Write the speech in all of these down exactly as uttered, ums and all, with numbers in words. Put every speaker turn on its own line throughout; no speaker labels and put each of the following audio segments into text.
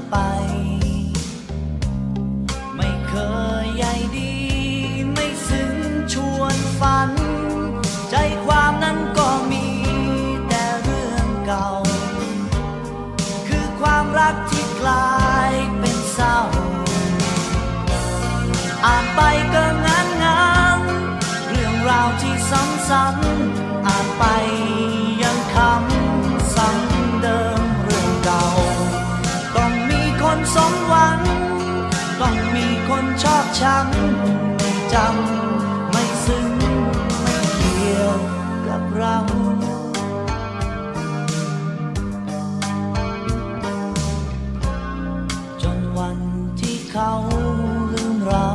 ไปไม่เคยใยดีไม่ซึ้งชวนฝันใจความนั้นก็มีแต่เรื่องเก่าคือความรักที่กลายเป็นเศร้าอ่านไปก็งานงานเรื่องราวที่ซ้ำๆอ่านไปยังคำซ้ำเดิมเรื่องเก่าต้องมีคนสมหวังต้องมีคนชอบช้ำไม่จำไม่ซึ้งไม่เกี่ยวกับเราจนวันที่เขาลืมเรา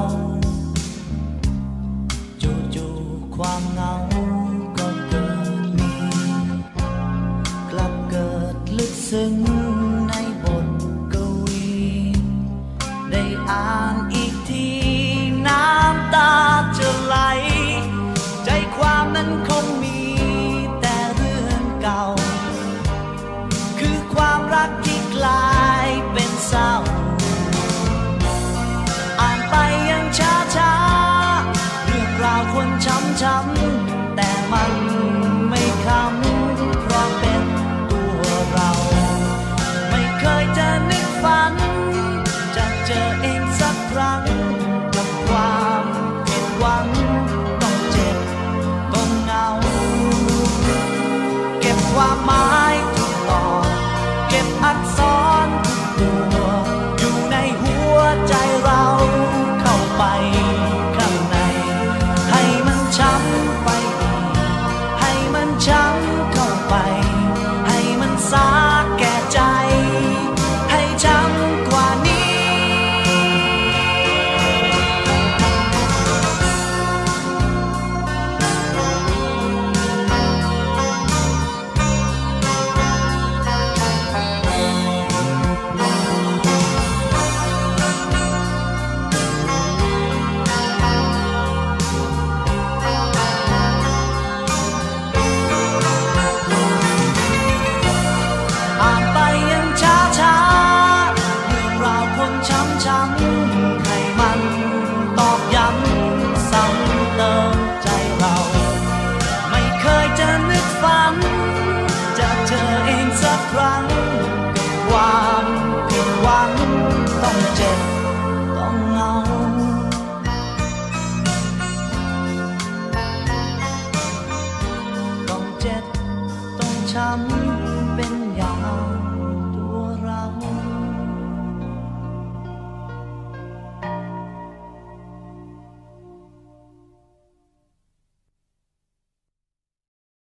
จู่ๆความเหงาก็เกิดมีกลับเกิดลึกซึ้ง